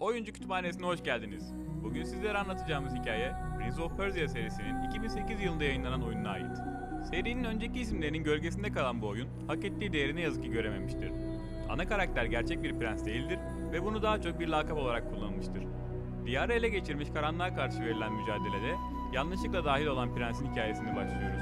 Oyuncu Kütüphanesi'ne hoş geldiniz. Bugün sizlere anlatacağımız hikaye, Prince of Persia serisinin 2008 yılında yayınlanan oyununa ait. Serinin önceki isimlerinin gölgesinde kalan bu oyun, hak ettiği değeri ne yazık ki görememiştir. Ana karakter gerçek bir prens değildir ve bunu daha çok bir lakap olarak kullanılmıştır. Diyarı ele geçirmiş karanlığa karşı verilen mücadelede, yanlışlıkla dahil olan prensin hikayesini başlıyoruz.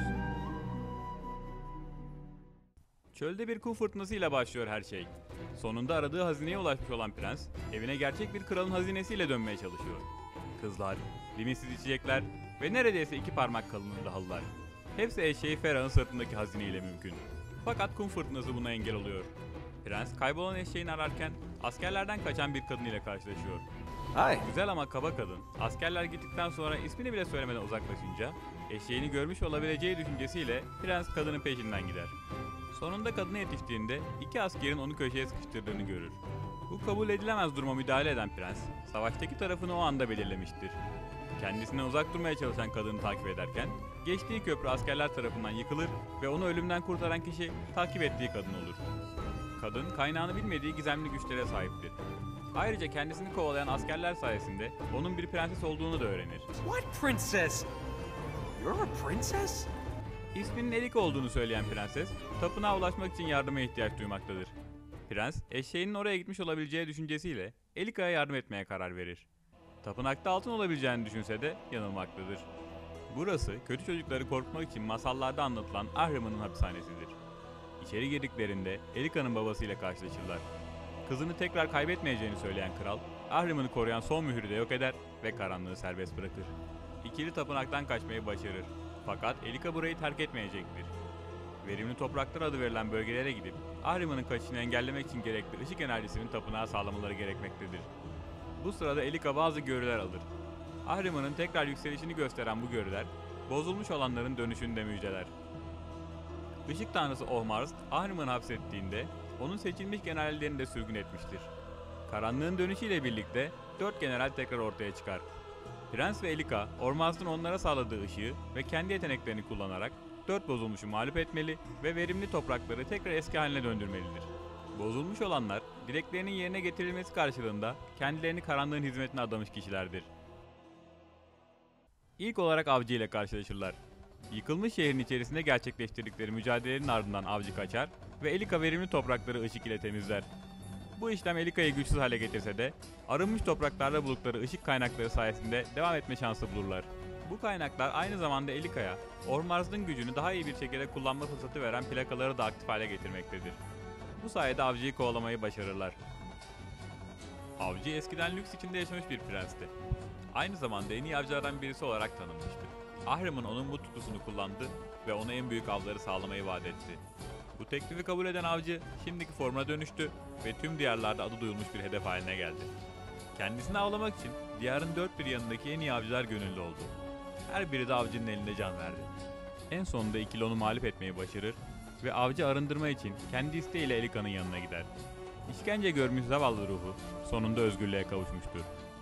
Çölde bir kum fırtınasıyla başlıyor her şey. Sonunda aradığı hazineye ulaşmış olan prens, evine gerçek bir kralın hazinesiyle dönmeye çalışıyor. Kızlar, limitsiz içecekler ve neredeyse 2 parmak kalınlığında halılar. Hepsi eşeği Ferah'ın sırtındaki hazineyle mümkün. Fakat kum fırtınası buna engel oluyor. Prens kaybolan eşeğini ararken askerlerden kaçan bir kadın ile karşılaşıyor. Güzel ama kaba kadın, askerler gittikten sonra ismini bile söylemeden uzaklaşınca, eşeğini görmüş olabileceği düşüncesiyle prens kadının peşinden gider. Sonunda kadına yetiştiğinde 2 askerin onu köşeye sıkıştırdığını görür. Bu kabul edilemez duruma müdahale eden prens, savaştaki tarafını o anda belirlemiştir. Kendisinden uzak durmaya çalışan kadını takip ederken, geçtiği köprü askerler tarafından yıkılır ve onu ölümden kurtaran kişi takip ettiği kadın olur. Kadın, kaynağını bilmediği gizemli güçlere sahiptir. Ayrıca kendisini kovalayan askerler sayesinde onun bir prenses olduğunu da öğrenir. What princess? You're a princess? İsminin Elika olduğunu söyleyen prenses, tapınağa ulaşmak için yardıma ihtiyaç duymaktadır. Prens, eşeğinin oraya gitmiş olabileceği düşüncesiyle Elika'ya yardım etmeye karar verir. Tapınakta altın olabileceğini düşünse de yanılmaktadır. Burası, kötü çocukları korkutmak için masallarda anlatılan Ahriman'ın hapishanesidir. İçeri girdiklerinde Elika'nın babasıyla karşılaşırlar. Kızını tekrar kaybetmeyeceğini söyleyen kral, Ahriman'ı koruyan son mührü de yok eder ve karanlığı serbest bırakır. İkili tapınaktan kaçmayı başarır. Fakat Elika burayı terk etmeyecektir. Verimli topraklar adı verilen bölgelere gidip Ahriman'ın kaçışını engellemek için gerekli ışık enerjisinin tapınağa sağlamaları gerekmektedir. Bu sırada Elika bazı görüler alır. Ahriman'ın tekrar yükselişini gösteren bu görüler, bozulmuş olanların dönüşünü de müjdeler. Işık tanrısı Ohmars, Ahriman'ı hapsettiğinde onun seçilmiş generallerini de sürgün etmiştir. Karanlığın dönüşüyle birlikte 4 general tekrar ortaya çıkar. Prens ve Elika, Ormazd'ın onlara sağladığı ışığı ve kendi yeteneklerini kullanarak 4 bozulmuşu mağlup etmeli ve verimli toprakları tekrar eski haline döndürmelidir. Bozulmuş olanlar, dileklerinin yerine getirilmesi karşılığında kendilerini karanlığın hizmetine adamış kişilerdir. İlk olarak Avcı ile karşılaşırlar. Yıkılmış şehrin içerisinde gerçekleştirdikleri mücadelelerin ardından Avcı kaçar ve Elika verimli toprakları ışık ile temizler. Bu işlem Elika'yı güçsüz hale getirse de arınmış topraklarda buldukları ışık kaynakları sayesinde devam etme şansı bulurlar. Bu kaynaklar aynı zamanda Elika'ya Ormazd'ın gücünü daha iyi bir şekilde kullanma fırsatı veren plakaları da aktif hale getirmektedir. Bu sayede Avcı'yı kovalamayı başarırlar. Avcı eskiden lüks içinde yaşamış bir prensti. Aynı zamanda en iyi avcılardan birisi olarak tanınmıştır. Ahriman onun bu tutusunu kullandı ve ona en büyük avları sağlamayı vaat etti. Bu teklifi kabul eden avcı şimdiki formuna dönüştü ve tüm diyarlarda adı duyulmuş bir hedef haline geldi. Kendisini avlamak için diyarın dört bir yanındaki en iyi avcılar gönüllü oldu. Her biri de avcının elinde can verdi. En sonunda ikili onu mağlup etmeyi başarır ve avcı arındırma için kendi isteğiyle Elika'nın yanına gider. İşkence görmüş zavallı ruhu sonunda özgürlüğe kavuşmuştur.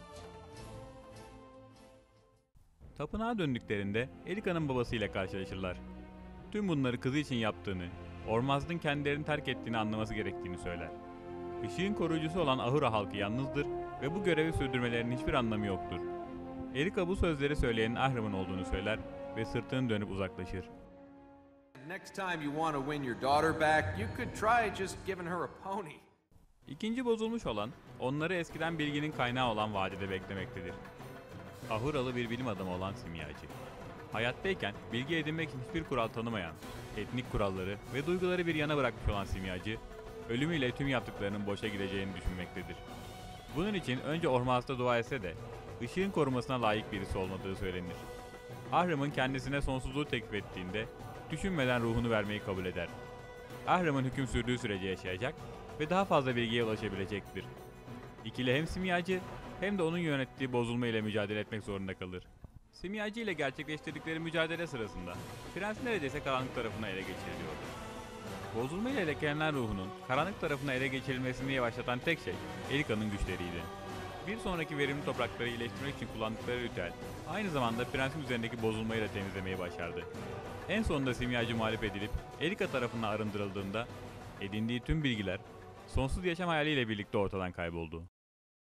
Tapınağa döndüklerinde Elika'nın babasıyla karşılaşırlar. Tüm bunları kızı için yaptığını, Ormazd'ın kendilerini terk ettiğini anlaması gerektiğini söyler. Işığın koruyucusu olan Ahura halkı yalnızdır ve bu görevi sürdürmelerinin hiçbir anlamı yoktur. Elika bu sözleri söyleyenin Ahriman olduğunu söyler ve sırtını dönüp uzaklaşır. Next time you want to win your daughter back, you could try just giving her a pony. İkinci bozulmuş olan, onları eskiden bilginin kaynağı olan vadide beklemektedir. Ahuralı bir bilim adamı olan simyacı. Hayattayken bilgi edinmek için hiçbir kural tanımayan, etnik kuralları ve duyguları bir yana bırakmış olan simyacı, ölümüyle tüm yaptıklarının boşa gideceğini düşünmektedir. Bunun için önce Ormazd'a dua etse de, ışığın korumasına layık birisi olmadığı söylenir. Ahriman kendisine sonsuzluğu teklif ettiğinde, düşünmeden ruhunu vermeyi kabul eder. Ahriman hüküm sürdüğü sürece yaşayacak ve daha fazla bilgiye ulaşabilecektir. İkili hem simyacı hem de onun yönettiği bozulma ile mücadele etmek zorunda kalır. Simyacı ile gerçekleştirdikleri mücadele sırasında prens neredeyse karanlık tarafına ele geçiriliyordu. Bozulma ile lekelenen ruhunun karanlık tarafına ele geçirilmesini yavaşlatan tek şey Elika'nın güçleriydi. Bir sonraki verimli toprakları iyileştirmek için kullandıkları ritüel aynı zamanda prensin üzerindeki bozulmayı da temizlemeyi başardı. En sonunda simyacı mağlup edilip Elika tarafından arındırıldığında edindiği tüm bilgiler sonsuz yaşam hayaliyle birlikte ortadan kayboldu.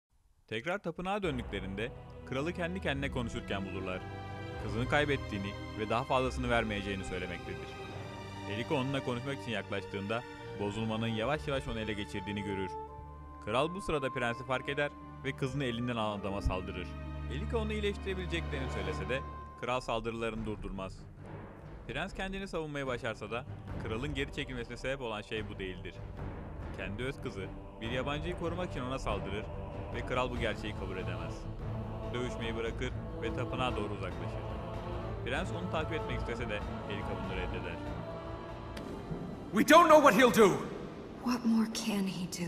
Tekrar tapınağa döndüklerinde kralı kendi kendine konuşurken bulurlar. Kızını kaybettiğini ve daha fazlasını vermeyeceğini söylemektedir. Elika onunla konuşmak için yaklaştığında bozulmanın yavaş yavaş onu ele geçirdiğini görür. Kral bu sırada prensi fark eder ve kızını elinden alan adama saldırır. Elika onu iyileştirebileceklerini söylese de kral saldırılarını durdurmaz. Prens kendini savunmaya başarsa da kralın geri çekilmesine sebep olan şey bu değildir. Kendi öz kızı bir yabancıyı korumak için ona saldırır ve kral bu gerçeği kabul edemez. Dövüşmeyi bırakır ve tapınağa doğru uzaklaşır. Prens onu takip etmek istese de Elika bunu reddeder. We don't know what he'll do! What more can he do?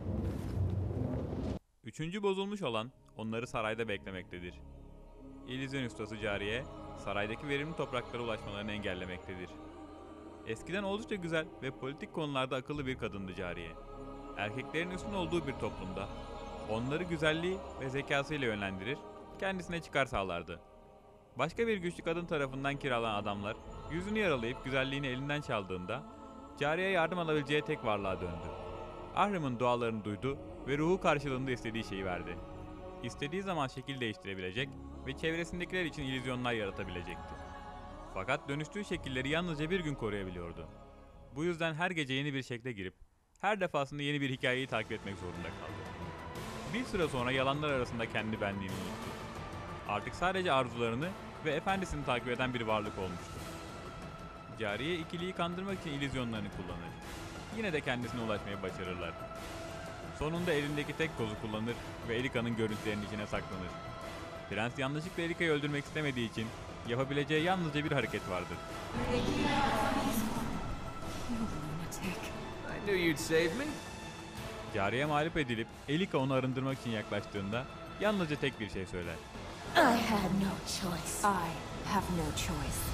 Üçüncü bozulmuş olan onları sarayda beklemektedir. İllüzyon ustası Cariye, saraydaki verimli topraklara ulaşmalarını engellemektedir. Eskiden oldukça güzel ve politik konularda akıllı bir kadındı Cariye. Erkeklerin üstün olduğu bir toplumda onları güzelliği ve zekasıyla yönlendirir, kendisine çıkar sağlardı. Başka bir güçlü kadın tarafından kiralanan adamlar yüzünü yaralayıp güzelliğini elinden çaldığında Cariye yardım alabileceği tek varlığa döndü. Ahrim'in dualarını duydu ve ruhu karşılığında istediği şeyi verdi. İstediği zaman şekil değiştirebilecek ve çevresindekiler için illüzyonlar yaratabilecekti. Fakat dönüştüğü şekilleri yalnızca bir gün koruyabiliyordu. Bu yüzden her gece yeni bir şekle girip her defasında yeni bir hikayeyi takip etmek zorunda kaldı. Bir süre sonra yalanlar arasında kendi benliğini unuttu. Artık sadece arzularını ve efendisini takip eden bir varlık olmuştu. Cariye ikiliyi kandırmak için illüzyonlarını kullanır. Yine de kendisine ulaşmayı başarırlar. Sonunda elindeki tek kozu kullanır ve Elika'nın görüntülerinin içine saklanır. Prens yanlışlıkla Elika'yı öldürmek istemediği için yapabileceği yalnızca bir hareket vardır. You lunatic. I knew you'd save me. Cariye mağlup edilip Elika onu arındırmak için yaklaştığında yalnızca tek bir şey söyler. I had no choice. I have no choice.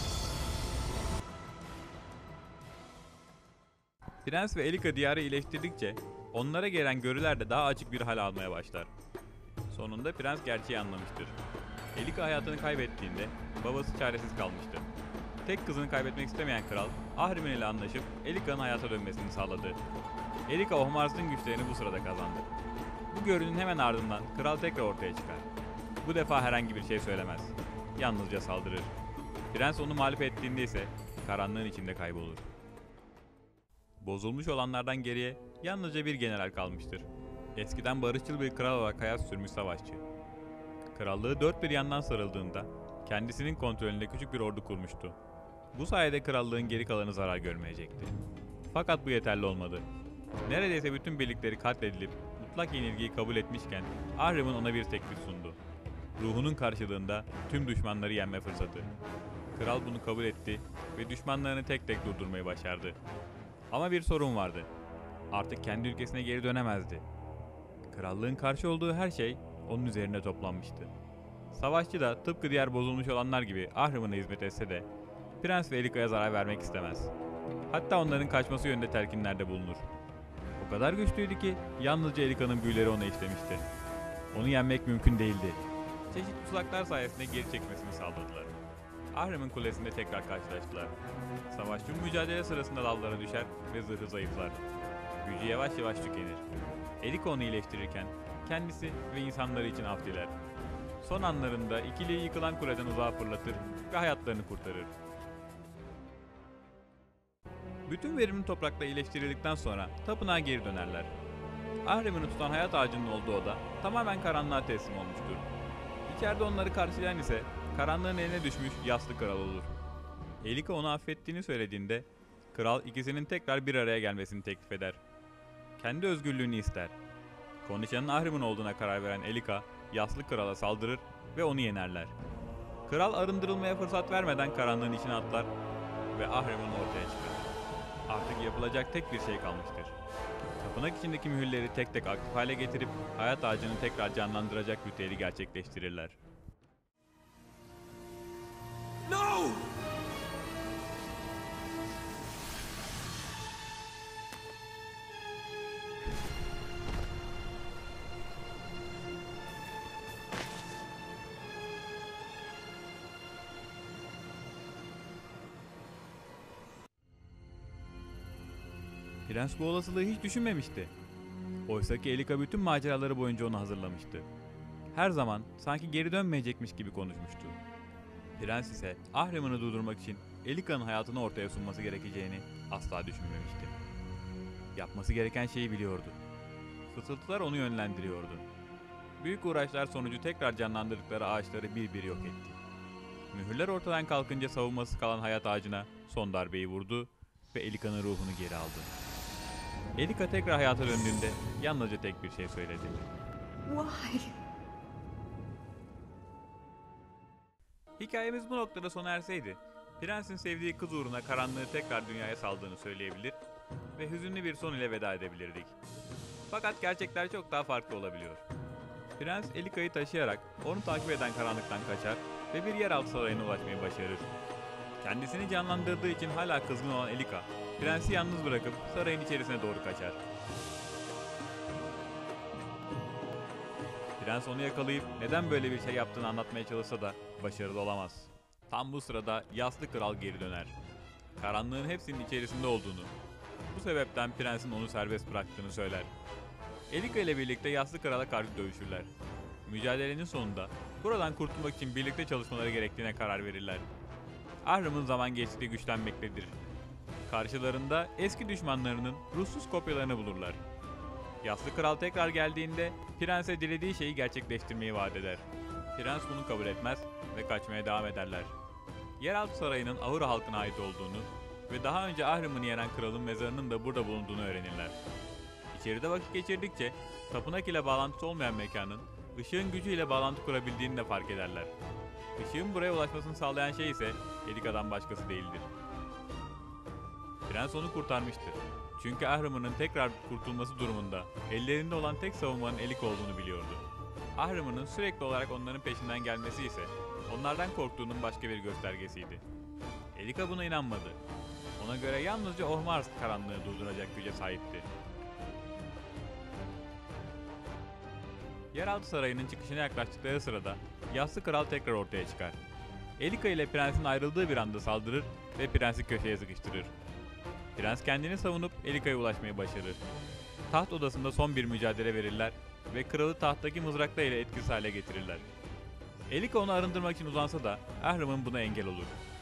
Prens ve Elika diyarı iyileştirdikçe onlara gelen görüler de daha açık bir hal almaya başlar. Sonunda prens gerçeği anlamıştır. Elika hayatını kaybettiğinde babası çaresiz kalmıştı. Tek kızını kaybetmek istemeyen kral Ahriman ile anlaşıp Elika'nın hayata dönmesini sağladı. Elika Ohmars'ın güçlerini bu sırada kazandı. Bu görünün hemen ardından kral tekrar ortaya çıkar. Bu defa herhangi bir şey söylemez. Yalnızca saldırır. Prens onu mağlup ettiğinde ise karanlığın içinde kaybolur. Bozulmuş olanlardan geriye yalnızca bir general kalmıştır. Eskiden barışçıl bir kral olarak hayat sürmüş savaşçı. Krallığı dört bir yandan sarıldığında kendisinin kontrolünde küçük bir ordu kurmuştu. Bu sayede krallığın geri kalanı zarar görmeyecekti. Fakat bu yeterli olmadı. Neredeyse bütün birlikleri katledilip mutlak yenilgiyi kabul etmişken Ahriman ona bir teklif sundu. Ruhunun karşılığında tüm düşmanları yenme fırsatı. Kral bunu kabul etti ve düşmanlarını tek tek durdurmayı başardı. Ama bir sorun vardı. Artık kendi ülkesine geri dönemezdi. Krallığın karşı olduğu her şey onun üzerine toplanmıştı. Savaşçı da tıpkı diğer bozulmuş olanlar gibi Ahriman'a hizmet etse de Prens ve Elika'ya zarar vermek istemez. Hatta onların kaçması yönünde telkinlerde bulunur. O kadar güçlüydü ki yalnızca Elika'nın büyüleri ona işlemişti. Onu yenmek mümkün değildi. Çeşitli tuzaklar sayesinde geri çekmesini sağladılar. Ahriman kulesinde tekrar karşılaştılar. Savaşçı mücadele sırasında dallara düşer ve zırhı zayıflar. Gücü yavaş yavaş tükenir. Elika onu iyileştirirken kendisi ve insanları için af diler. Son anlarında ikiliyi yıkılan kuleden uzağa fırlatır ve hayatlarını kurtarır. Bütün verimli toprakla iyileştirildikten sonra tapınağa geri dönerler. Ahriman'ı tutan hayat ağacının olduğu oda tamamen karanlığa teslim olmuştur. İçeride onları karşılayan ise karanlığın eline düşmüş yaslı kral olur. Elika onu affettiğini söylediğinde kral ikisinin tekrar bir araya gelmesini teklif eder. Kendi özgürlüğünü ister. Konuşanın Ahriman olduğuna karar veren Elika yaslı krala saldırır ve onu yenerler. Kral arındırılmaya fırsat vermeden karanlığın içine atlar ve Ahriman'ı ortaya çıkarır. Artık yapılacak tek bir şey kalmıştır. Tapınak içindeki mühürleri tek tek aktif hale getirip hayat ağacını tekrar canlandıracak ritüeli gerçekleştirirler. No! Prens bu olasılığı hiç düşünmemişti. Oysaki Elika bütün maceraları boyunca onu hazırlamıştı. Her zaman sanki geri dönmeyecekmiş gibi konuşmuştu. Prens ise Ahriman'ı durdurmak için Elika'nın hayatını ortaya sunması gerekeceğini asla düşünmemişti. Yapması gereken şeyi biliyordu. Fısıltılar onu yönlendiriyordu. Büyük uğraşlar sonucu tekrar canlandırdıkları ağaçları bir bir yok etti. Mühürler ortadan kalkınca savunmasız kalan hayat ağacına son darbeyi vurdu ve Elika'nın ruhunu geri aldı. Elika tekrar hayata döndüğünde yalnızca tek bir şey söyledi. Why? Hikayemiz bu noktada sona erseydi, prensin sevdiği kız uğruna karanlığı tekrar dünyaya saldığını söyleyebilir ve hüzünlü bir son ile veda edebilirdik. Fakat gerçekler çok daha farklı olabiliyor. Prens Elika'yı taşıyarak onu takip eden karanlıktan kaçar ve bir yeraltı sarayına ulaşmayı başarır. Kendisini canlandırdığı için hala kızgın olan Elika, prensi yalnız bırakıp sarayın içerisine doğru kaçar. Prens onu yakalayıp neden böyle bir şey yaptığını anlatmaya çalışsa da başarılı olamaz. Tam bu sırada Yaslı Kral geri döner. Karanlığın hepsinin içerisinde olduğunu, bu sebepten prensin onu serbest bıraktığını söyler. Elika ile birlikte Yaslı Kral'a karşı dövüşürler. Mücadelenin sonunda buradan kurtulmak için birlikte çalışmaları gerektiğine karar verirler. Ahrim'in zaman geçtikçe güçlenmektedir. Karşılarında eski düşmanlarının ruhsuz kopyalarını bulurlar. Yaslı Kral tekrar geldiğinde prense dilediği şeyi gerçekleştirmeyi vaat eder. Prens bunu kabul etmez ve kaçmaya devam ederler. Yeraltı sarayının Ahura halkına ait olduğunu ve daha önce Ahriman'ı yenen kralın mezarının da burada bulunduğunu öğrenirler. İçeride vakit geçirdikçe tapınak ile bağlantısı olmayan mekanın ışığın gücüyle bağlantı kurabildiğini de fark ederler. Işığın buraya ulaşmasını sağlayan şey ise Elika'dan başkası değildir. Prens onu kurtarmıştır. Çünkü Ahriman'ın tekrar kurtulması durumunda ellerinde olan tek savunmanın Elika olduğunu biliyordu. Ahriman'ın sürekli olarak onların peşinden gelmesi ise onlardan korktuğunun başka bir göstergesiydi. Elika buna inanmadı. Ona göre yalnızca Ohmar karanlığı durduracak güce sahipti. Yeraltı sarayının çıkışına yaklaştıkları sırada Yaslı Kral tekrar ortaya çıkar. Elika ile prensin ayrıldığı bir anda saldırır ve prensi köşeye sıkıştırır. Prens kendini savunup Elika'ya ulaşmayı başarır. Taht odasında son bir mücadele verirler ve kralı tahttaki mızrakla ile etkisiz hale getirirler. Elika onu arındırmak için uzansa da Ahriman buna engel olur.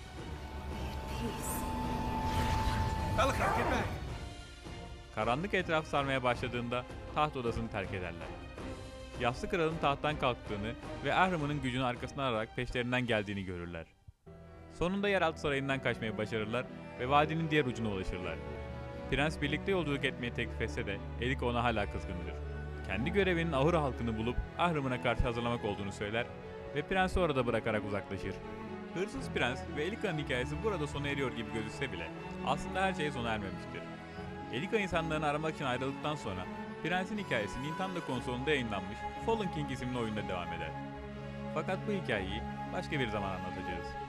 Elika, get back! Karanlık etrafı sarmaya başladığında taht odasını terk ederler. Yaslı Kral'ın tahttan kalktığını ve Ahriman'ın gücünü arkasına alarak peşlerinden geldiğini görürler. Sonunda yeraltı sarayından kaçmayı başarırlar ve vadinin diğer ucuna ulaşırlar. Prens birlikte yolculuk etmeyi teklif etse de Elika ona hala kızgındır. Kendi görevinin Ahura halkını bulup Ahriman'a karşı hazırlamak olduğunu söyler ve prensi orada bırakarak uzaklaşır. Hırsız Prens ve Elika'nın hikayesi burada sona eriyor gibi gözükse bile aslında her şey sona ermemiştir. Elika insanlarını aramak için ayrıldıktan sonra prensin hikayesi Nintendo konsolunda yayınlanmış Fallen King isimli oyunda devam eder. Fakat bu hikayeyi başka bir zaman anlatacağız.